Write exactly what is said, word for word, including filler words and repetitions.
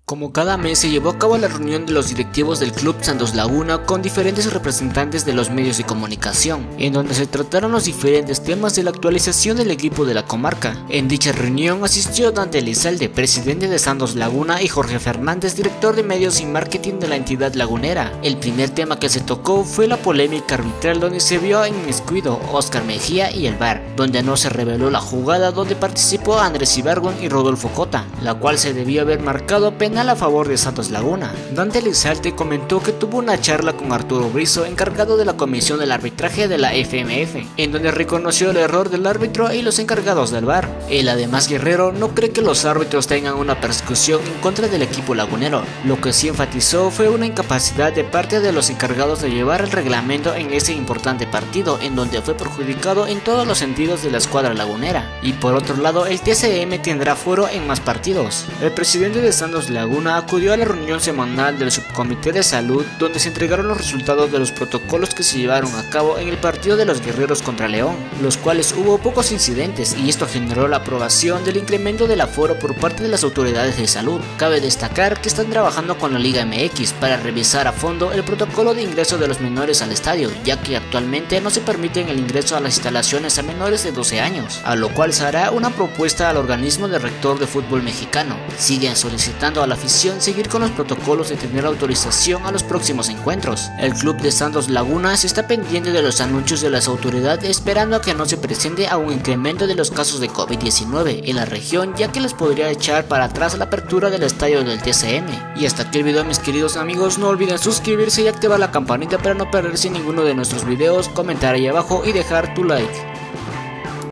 Como cada mes se llevó a cabo la reunión de los directivos del Club Santos Laguna con diferentes representantes de los medios de comunicación, en donde se trataron los diferentes temas de la actualización del equipo de la comarca. En dicha reunión asistió Dante Elizalde, presidente de Santos Laguna, y Jorge Fernández, director de medios y marketing de la entidad lagunera. El primer tema que se tocó fue la polémica arbitral, donde se vio inmiscuido Oscar Mejía y el V A R, donde no se reveló la jugada donde participó Andrés Ibargüen y Rodolfo Cota, la cual se debió haber marcado penal a favor de Santos Laguna. Dante Elizalde comentó que tuvo una charla con Arturo Brizo, encargado de la comisión del arbitraje de la F M F, en donde reconoció el error del árbitro y los encargados del V A R. El además guerrero no cree que los árbitros tengan una persecución en contra del equipo lagunero. Lo que sí enfatizó fue una incapacidad de parte de los encargados de llevar el reglamento en ese importante partido, en donde fue perjudicado en todos los sentidos de la escuadra lagunera. Y por otro lado, el T C M tendrá foro en más partidos. El presidente de Santos Laguna acudió a la reunión semanal del subcomité de salud, donde se entregaron los resultados de los protocolos que se llevaron a cabo en el partido de los Guerreros contra León, los cuales hubo pocos incidentes, y esto generó la aprobación del incremento del aforo por parte de las autoridades de salud. Cabe destacar que están trabajando con la Liga M X para revisar a fondo el protocolo de ingreso de los menores al estadio, ya que actualmente no se permite el ingreso a las instalaciones a menores de doce años, a lo cual se hará una propuesta al organismo de rector de fútbol mexicano. Siguen solicitando a la afición seguir con los protocolos de tener autorización a los próximos encuentros. El club de Santos Laguna se está pendiente de los anuncios de las autoridades, esperando a que no se presente a un incremento de los casos de COVID diecinueve en la región, ya que les podría echar para atrás la apertura del estadio del T C M. Y hasta aquí el video, mis queridos amigos. No olviden suscribirse y activar la campanita para no perderse ninguno de nuestros videos, comentar ahí abajo y dejar tu like.